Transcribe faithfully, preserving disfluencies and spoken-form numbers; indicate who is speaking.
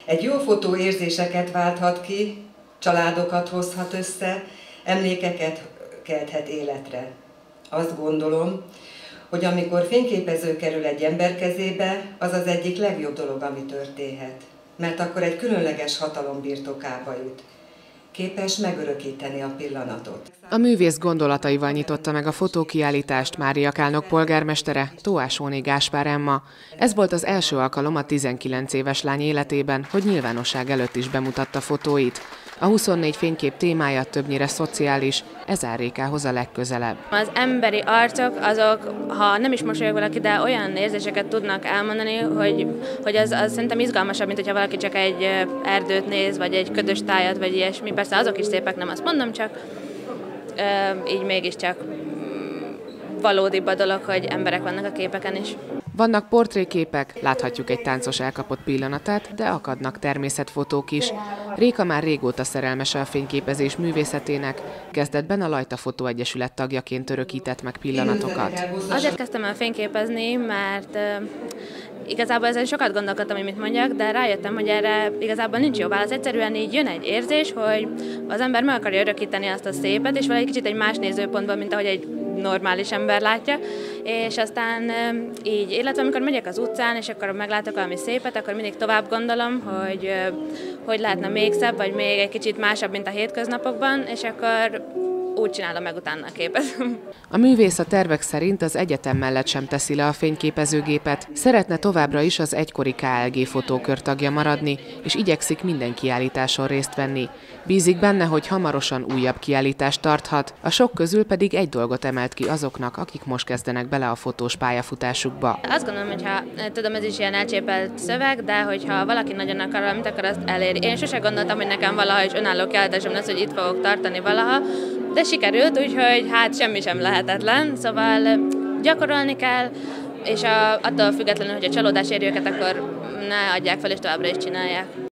Speaker 1: Egy jó fotó érzéseket válthat ki, családokat hozhat össze, emlékeket kelthet életre. Azt gondolom, hogy amikor fényképező kerül egy ember kezébe, az az egyik legjobb dolog, ami történhet. Mert akkor egy különleges hatalom birtokába jut. Képes megörökíteni a pillanatot.
Speaker 2: A művész gondolataival nyitotta meg a fotókiállítást Máriakálnok polgármestere, Tóásóné Gáspár Emma. Ez volt az első alkalom a tizenkilenc éves lány életében, hogy nyilvánosság előtt is bemutatta fotóit. A huszonnégy fénykép témája többnyire szociális, ez áll Rékához a legközelebb.
Speaker 3: Az emberi arcok, azok, ha nem is mosolyog valaki, de olyan érzéseket tudnak elmondani, hogy, hogy az, az szerintem izgalmasabb, mint hogyha valaki csak egy erdőt néz, vagy egy ködös tájat, vagy ilyesmi. Persze azok is szépek, nem azt mondom, csak így mégiscsak valódibb a dolog, hogy emberek vannak a képeken is.
Speaker 2: Vannak portréképek, láthatjuk egy táncos elkapott pillanatát, de akadnak természetfotók is. Réka már régóta szerelmes a fényképezés művészetének, kezdetben a Lajta Fotó Egyesület tagjaként örökített meg pillanatokat.
Speaker 3: Azért kezdtem el fényképezni, mert uh, igazából ezen sokat gondolkodtam, hogy mit mondjak, de rájöttem, hogy erre igazából nincs jó válasz. Egyszerűen így jön egy érzés, hogy az ember meg akarja örökíteni azt a szépet, és valahogy kicsit egy más nézőpontból, mint ahogy egy normális ember látja, és aztán így, illetve amikor megyek az utcán, és akkor meglátok valami szépet, akkor mindig tovább gondolom, hogy hogy lehetne még szebb, vagy még egy kicsit másabb, mint a hétköznapokban, és akkor úgy csinálom meg utána a képet.
Speaker 2: A művész a tervek szerint az egyetem mellett sem teszi le a fényképezőgépet. Szeretne továbbra is az egykori ká el gé fotókör tagja maradni, és igyekszik minden kiállításon részt venni. Bízik benne, hogy hamarosan újabb kiállítást tarthat, a sok közül pedig egy dolgot emelt ki azoknak, akik most kezdenek bele a fotós pályafutásukba.
Speaker 3: Azt gondolom, hogy ha, tudom, ez is ilyen elcsépelt szöveg, de hogyha valaki nagyon akar valamit, akkor azt eléri. Én sose gondoltam, hogy nekem valaha is önálló kiállításom lesz, hogy itt fogok tartani valaha, de sikerült, úgyhogy hát semmi sem lehetetlen, szóval gyakorolni kell, és a, attól függetlenül, hogy a csalódás éri őket, akkor ne adják fel, és továbbra is csinálják.